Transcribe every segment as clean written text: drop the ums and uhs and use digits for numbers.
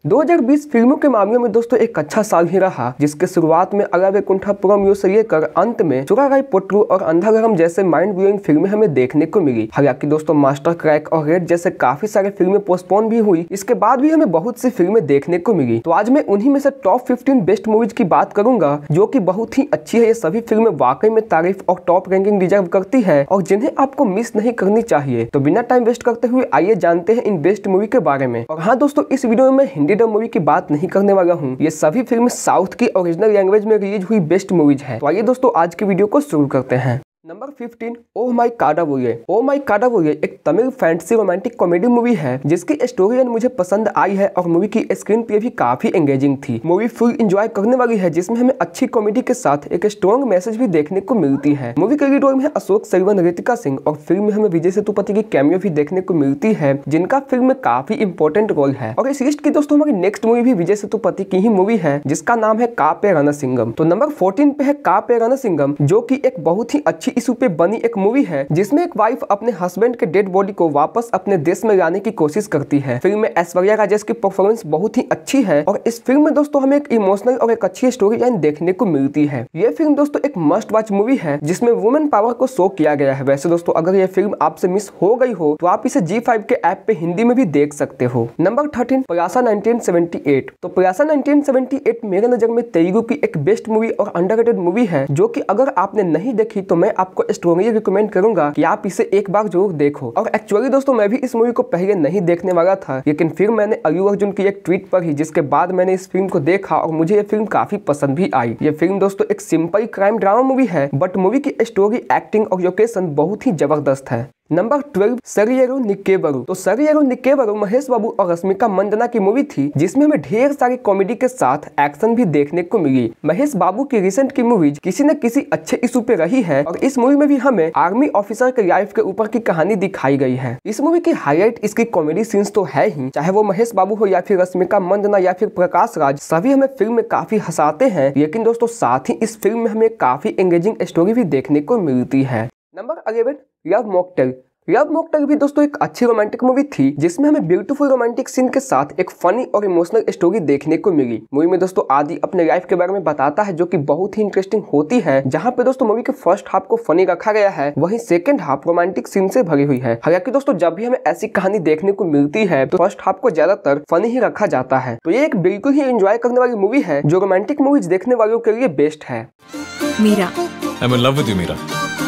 2020 फिल्मों के मामले में दोस्तों एक अच्छा साल ही रहा, जिसके शुरुआत में अला वैकुंठपुरम से लेकर अंत में चुरागाई पोट्रू और अंधाधुरम जैसे माइंड ब्लोइंग फिल्में हमें देखने को मिली। हालांकि दोस्तों मास्टर क्रैक और रेड जैसे काफी सारे फिल्में पोस्टपोन भी हुई, इसके बाद भी हमें बहुत सी फिल्में देखने को मिली। तो आज मैं उन्हीं में से टॉप 15 बेस्ट मूवीज की बात करूंगा जो की बहुत ही अच्छी है। ये सभी फिल्में वाकई में तारीफ और टॉप रैंकिंग डिजर्व करती है और जिन्हें आपको मिस नहीं करनी चाहिए। तो बिना टाइम वेस्ट करते हुए आइए जानते हैं इन बेस्ट मूवी के बारे में। और हाँ दोस्तों, इस वीडियो में मैं हिंदी डब मूवी की बात नहीं करने वाला हूँ। ये सभी फिल्म साउथ की ओरिजिनल लैंग्वेज में रिलीज हुई बेस्ट मूवीज है। तो आइए दोस्तों आज की वीडियो को शुरू करते हैं। Number 15 oh my Kadavule. Oh my Kadavule एक Tamil fantasy romantic comedy movie है जिसकी स्टोरी लाइन मुझे पसंद आई है और मूवी की स्क्रीन प्ले भी काफी एंगेजिंग थी। मूवी फुल एंजॉय करने वाली है जिसमें हमें अच्छी कॉमेडी के साथ एक स्ट्रॉन्ग मैसेज भी देखने को मिलती है। मूवी के लीड रोल में अशोक सेल्वन, रितिका सिंह और फिल्म में हमें विजय सेतुपति की कैमियो भी देखने को मिलती है जिनका फिल्म में काफी इंपॉर्टेंट रोल है। और इस लिस्ट की दोस्तों हमारी नेक्स्ट मूवी भी विजय सेतुपति की ही मूवी है जिसका नाम है का पे रणसिंगम। तो नंबर 14 पे है का पे रणसिंगम, जो की एक बहुत ही अच्छी इशू पे बनी एक मूवी है जिसमें एक वाइफ अपने हस्बैंड के डेड बॉडी को वापस अपने देश में लाने की कोशिश करती है। फिल्म में ऐश्वर्या राजेश की परफॉर्मेंस बहुत ही अच्छी है और इस फिल्म में दोस्तों हमें एक इमोशनल और एक अच्छी स्टोरी लाइन देखने को मिलती है। ये फिल्म दोस्तों एक मस्ट वॉच मूवी है जिसमें वुमेन पावर को शो किया गया है। वैसे दोस्तों अगर ये फिल्म आपसे मिस हो गई हो तो आप इसे G5 के ऐप पे हिंदी में भी देख सकते हो। नंबर 13 प्रयासा 1978। तो प्रयासा 1978 मेरे नजर में तेलुगु की एक बेस्ट मूवी और अंडररेटेड मूवी है जो कि अगर आपने नहीं देखी तो मैं आपको स्ट्रॉन्गली रिकमेंड करूंगा कि आप इसे एक बार जरूर देखो। और एक्चुअली दोस्तों मैं भी इस मूवी को पहले नहीं देखने वाला था, लेकिन फिर मैंने अल्लू अर्जुन की एक ट्वीट पर ही जिसके बाद मैंने इस फिल्म को देखा और मुझे ये फिल्म काफी पसंद भी आई। ये फिल्म दोस्तों एक सिंपल क्राइम ड्रामा मूवी है बट मूवी की स्टोरी, एक्टिंग और लोकेशन बहुत ही जबरदस्त है। नंबर 12 सरियेरु निक्केबरु। तो सरियेरु निक्केबरु महेश बाबू और रश्मिका मंदाना की मूवी थी जिसमें हमें ढेर सारी कॉमेडी के साथ एक्शन भी देखने को मिली। महेश बाबू की रिसेंट की मूवीज किसी न किसी अच्छे इशू पे रही है और इस मूवी में भी हमें आर्मी ऑफिसर के लाइफ के ऊपर की कहानी दिखाई गई है। इस मूवी की हाईलाइट इसकी कॉमेडी सीन्स तो है ही, चाहे वो महेश बाबू हो या फिर रश्मिका मंदाना या फिर प्रकाश राज, सभी हमें फिल्म में काफी हंसाते हैं। लेकिन दोस्तों साथ ही इस फिल्म में हमें काफी एंगेजिंग स्टोरी भी देखने को मिलती है। Number 11 love mocktail. Love mocktail भी दोस्तों एक अच्छी रोमांटिक मूवी थी जिसमें हमें ब्यूटीफुल रोमांटिक सीन के साथ एक फनी और इमोशनल स्टोरी देखने को मिली। मूवी में दोस्तों आदि अपने लाइफ के बारे में बताता है जो कि बहुत ही इंटरेस्टिंग होती है, जहां पे दोस्तों मूवी के फर्स्ट हाफ को फनी रखा गया है, वहीं सेकंड हाफ रोमांटिक सीन से भरी हुई है। हालांकि दोस्तों जब भी हमें ऐसी कहानी देखने को मिलती है तो फर्स्ट हाफ को ज्यादातर फनी ही रखा जाता है। तो ये एक बिल्कुल ही एंजॉय करने वाली मूवी है जो रोमांटिक मूवीज देखने वालों के लिए बेस्ट है। Meera, I am in love with you Meera.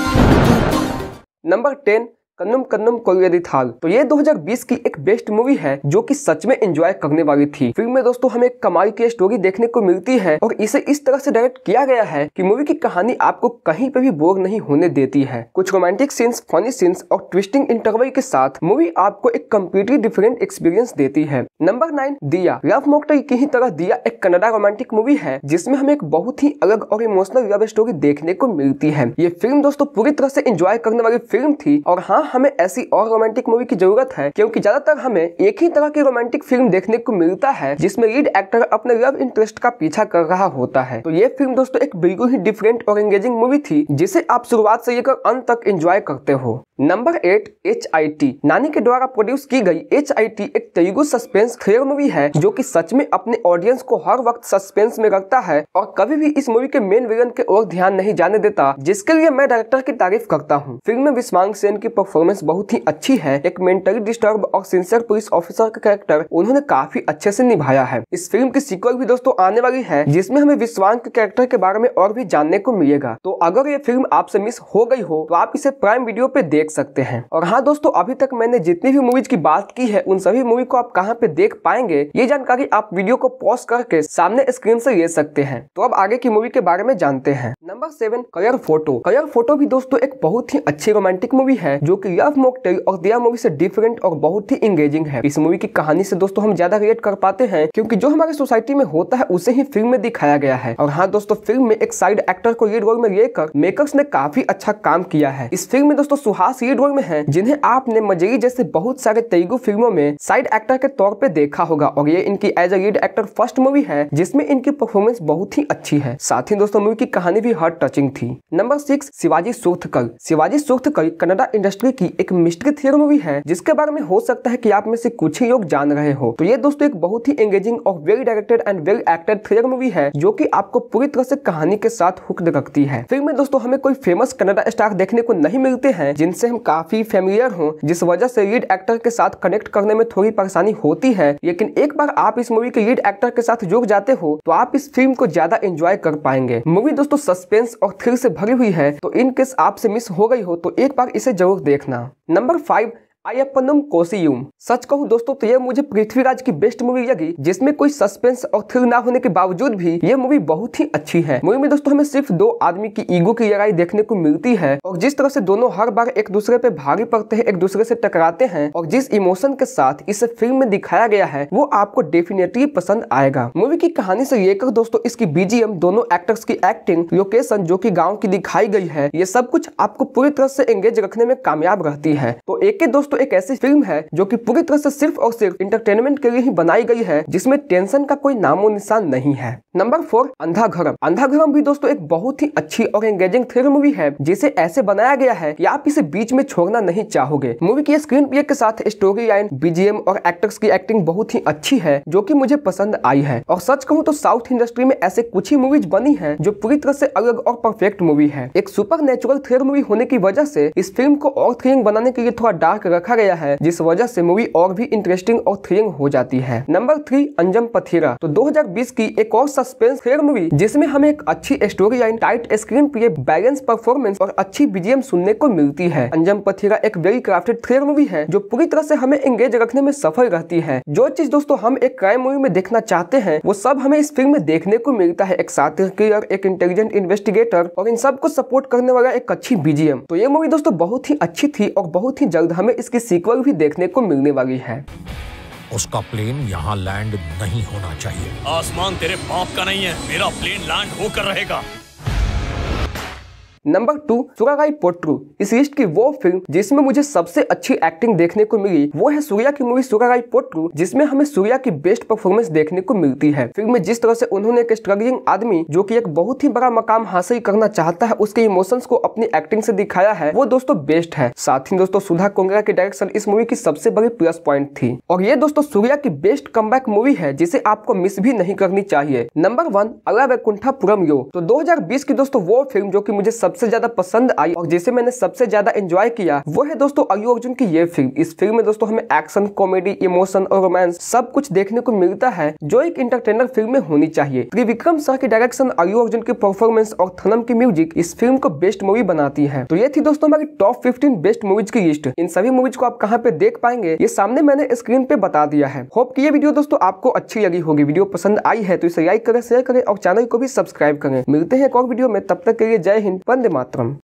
Number 10 Kannum Kannum Kollaiyadithaal. तो ये 2020 की एक बेस्ट मूवी है जो कि सच में एंजॉय करने वाली थी। फिल्म में दोस्तों हमें एक कमाल की स्टोरी देखने को मिलती है और इसे इस तरह से डायरेक्ट किया गया है कि मूवी की कहानी आपको कहीं पे भी बोर नहीं होने देती है। कुछ रोमांटिक सीन्स, फनी सीन्स और ट्विस्टिंग इंटरवल के साथ मूवी आपको एक कम्प्लीटली डिफरेंट एक्सपीरियंस देती है। नंबर 9 दिया। लव मॉकटेल की ही तरह दिया एक कन्नड़ा रोमांटिक मूवी है जिसमें हमें एक बहुत ही अलग और इमोशनल लव स्टोरी देखने को मिलती है। ये फिल्म दोस्तों पूरी तरह से एंजॉय करने वाली फिल्म थी और हाँ, हमें ऐसी और रोमांटिक मूवी की जरूरत है क्योंकि ज्यादातर हमें एक ही तरह की रोमांटिक फिल्म देखने को मिलता है जिसमें लीड एक्टर अपने लव इंटरेस्ट का पीछा कर रहा होता है। तो ये फिल्म दोस्तों एक बिल्कुल ही डिफरेंट और एंगेजिंग मूवी थी जिसे आप शुरुआत से लेकर अंत तक एंजॉय करते हो। Number 8 HIT। नानी के द्वारा प्रोड्यूस की गई HIT एक तेलुगु सस्पेंस थ्रिलर मूवी है जो कि सच में अपने ऑडियंस को हर वक्त सस्पेंस में रखता है और कभी भी इस मूवी के मेन विलन के ओर ध्यान नहीं जाने देता, जिसके लिए मैं डायरेक्टर की तारीफ करता हूँ। फिल्म में विस्वांग सेन की परफॉर्मेंस बहुत ही अच्छी है। एक मेंटली डिस्टर्ब और सिंसियर पुलिस ऑफिसर का कैरेक्टर उन्होंने काफी अच्छे से निभाया है। इस फिल्म की सीक्वल भी दोस्तों आने वाली है जिसमें हमें विस्वांग के कैरेक्टर के बारे में और भी जानने को मिलेगा। तो अगर ये फिल्म आपसे मिस हो गई हो तो आप इसे प्राइम वीडियो पे देख सकते हैं। और हाँ दोस्तों, अभी तक मैंने जितनी भी मूवीज की बात की है उन सभी मूवी को आप कहाँ पे देख पाएंगे ये जानकारी आप वीडियो को पॉज करके सामने स्क्रीन से ले सकते हैं। तो अब आगे की मूवी के बारे में जानते हैं। Number 7 colour photo. Colour photo भी दोस्तों एक बहुत ही अच्छी रोमांटिक मूवी है जो कि लव मॉकटेल और दिया मूवी से डिफरेंट और बहुत ही इंगेजिंग है। इस मूवी की कहानी से दोस्तों हम ज्यादा रिलेट कर पाते हैं क्योंकि जो हमारे सोसाइटी में होता है उसे ही फिल्म में दिखाया गया है। और हाँ दोस्तों, फिल्म में एक साइड एक्टर को लीड रोल में लेकर मेकर्स ने काफी अच्छा काम किया है। इस फिल्म में दोस्तों सुहास लीड रोल में है जिन्हें आपने मजेरी जैसे बहुत सारे तेलुगु फिल्मों में साइड एक्टर के तौर पे देखा होगा और ये इनकी as a lead actor first movie है जिसमें इनकी परफॉर्मेंस बहुत ही अच्छी है। साथ ही दोस्तों मूवी की कहानी भी हार्ट टचिंग थी। नंबर 6 शिवाजी सुरथकल। शिवाजी सुरथकल कन्नड़ा इंडस्ट्री की एक मिस्ट्री थ्रिलर मूवी है जिसके बारे में हो सकता है कि आप में से कुछ ही लोग जान रहे हो। तो ये दोस्तों एक बहुत ही एंगेजिंग और well directed and well acted thriller movie है जो कि आपको पूरी तरह से कहानी के साथ हुक्ड रखती है। फिल्म में दोस्तों हमें कोई फेमस कन्नड़ा स्टार देखने को नहीं मिलते हैं जिनसे हम काफी फेमिलियर हों, जिस वजह से लीड एक्टर के साथ कनेक्ट करने में थोड़ी परेशानी होती है। लेकिन एक बार आप इस मूवी के लीड एक्टर के साथ जुड़ जाते हो तो आप इस फिल्म को ज्यादा एंजॉय कर पाएंगे। मूवी दोस्तों सस्पेंस और थ्रिल से भरी हुई है, तो इन केस आपसे मिस हो गई हो तो एक बार इसे जरूर देखना। नंबर 5 अय्यप्पनम कोशियुम। सच कहूं दोस्तों तो ये मुझे पृथ्वीराज की बेस्ट मूवी लगी, जिसमें कोई सस्पेंस और थ्रिल ना होने के बावजूद भी ये मूवी बहुत ही अच्छी है। मूवी में दोस्तों हमें सिर्फ दो आदमी की ईगो की लड़ाई देखने को मिलती है और जिस तरह से दोनों हर बार एक दूसरे पे भारी पड़ते हैं, एक दूसरे से टकराते हैं और जिस इमोशन के साथ इस फिल्म में दिखाया गया है वो आपको डेफिनेटली पसंद आएगा। मूवी की कहानी से लेकर दोस्तों इसकी बीजीएम, दोनों एक्टर्स की एक्टिंग, लोकेशन जो की गाँव की दिखाई गई है, ये सब कुछ आपको पूरी तरह से एंगेज रखने में कामयाब रहती है। तो एक दोस्तों एक ऐसी फिल्म है जो कि पूरी तरह से सिर्फ और सिर्फ इंटरटेनमेंट के लिए ही बनाई गई है, जिसमें टेंशन का कोई नामो निशान नहीं है। नंबर 4 अंधाधुरम। अंधाधुरम भी दोस्तों एक बहुत ही अच्छी और एंगेजिंग थ्रिलर मूवी है जिसे ऐसे बनाया गया है कि आप इसे बीच में छोड़ना नहीं चाहोगे। मूवी की स्क्रीन प्ले के साथ स्टोरी लाइन, बीजीएम और एक्टर्स की एक्टिंग बहुत ही अच्छी है जो कि मुझे पसंद आई है। और सच कहूं तो साउथ इंडस्ट्री में ऐसे कुछ ही मूवीज बनी है जो पूरी तरह से अलग और परफेक्ट मूवी है। एक सुपर नेचुरल थ्रिलर मूवी होने की वजह से इस फिल्म को और थ्रिलिंग बनाने के लिए थोड़ा डार्क रखा गया है, जिस वजह से मूवी और भी इंटरेस्टिंग और थ्रिलिंग हो जाती है। नंबर 3 अंजम पथीरा। तो 2020 की एक और सस्पेंस थ्रिलर मूवी जिसमें हमें एक अच्छी story line, tight screenplay, balance performance और अच्छी बीजीएम सुनने को मिलती है। अंजम पथीरा एक वेल क्राफ्टेड थ्रिलर मूवी है जो पूरी तरह से हमें एंगेज रखने में सफल रहती है। जो चीज दोस्तों हम एक क्राइम मूवी में देखना चाहते हैं वो सब हमें इस फिल्म में देखने को मिलता है। एक शातिर किलर, एक इंटेलिजेंट इन्वेस्टिगेटर और इन सब को सपोर्ट करने वाला एक अच्छी बीजीएम। तो ये मूवी दोस्तों बहुत ही अच्छी थी और बहुत ही जल्द हमें इसकी सीक्वल भी देखने को मिलने वाली है। उसका प्लेन यहाँ लैंड नहीं होना चाहिए। आसमान तेरे बाप का नहीं है, मेरा प्लेन लैंड होकर रहेगा। नंबर 2 सूर्यागाई पोट्रू। इस लिस्ट की वो फिल्म जिसमें मुझे सबसे अच्छी एक्टिंग देखने को मिली वो है सूर्या की मूवी सूर्यागाई पोट्रू, जिसमें हमें सूर्या की बेस्ट परफॉर्मेंस देखने को मिलती है। फिल्म में जिस तरह से उन्होंने एक स्ट्रगलिंग आदमी जो कि एक बहुत ही बड़ा मकाम हासिल करना चाहता है उसके इमोशंस को अपनी एक्टिंग से दिखाया है वो दोस्तों बेस्ट है। साथ ही दोस्तों सुधा कोंगरा की डायरेक्शन इस मूवी की सबसे बड़ी प्लस पॉइंट थी और ये दोस्तों सूर्या की बेस्ट कमबैक मूवी है जिसे आपको मिस भी नहीं करनी चाहिए। नंबर 1 अला वैकुंठपुरम यो। तो 2020 की दोस्तों वो फिल्म जो कि मुझे सबसे ज्यादा पसंद आई और जिसे मैंने सबसे ज्यादा एंजॉय किया वो है दोस्तों अल्लू अर्जुन की ये फिल्म। इस फिल्म में दोस्तों हमें एक्शन, कॉमेडी, इमोशन और रोमांस सब कुछ देखने को मिलता है जो एक इंटरटेनर फिल्म में होनी चाहिए। त्रिविक्रम सर की डायरेक्शन, अल्लू अर्जुन की परफॉर्मेंस और थनम की म्यूजिक इस फिल्म को बेस्ट मूवी बनाती है। तो ये थी दोस्तों हमारी टॉप 15 बेस्ट मूवीज की लिस्ट। इन सभी मूवीज को आप कहाँ पे देख पाएंगे ये सामने मैंने स्क्रीन पे बता दिया है। होप कि ये वीडियो दोस्तों आपको अच्छी लगी होगी। वीडियो पसंद आई है तो इसे लाइक करें, शेयर करें और चैनल को भी सब्सक्राइब करें। मिलते हैं एक और वीडियो में, तब तक के लिए जय हिंद, वंदे मातरम।